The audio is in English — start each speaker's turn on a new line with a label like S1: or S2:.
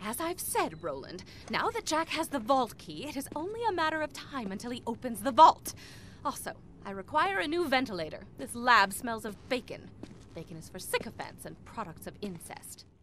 S1: As I've said, Roland, now that Jack has the vault key, it is only a matter of time until he opens the vault. Also, I require a new ventilator. This lab smells of bacon. Bacon is for sycophants and products of incest.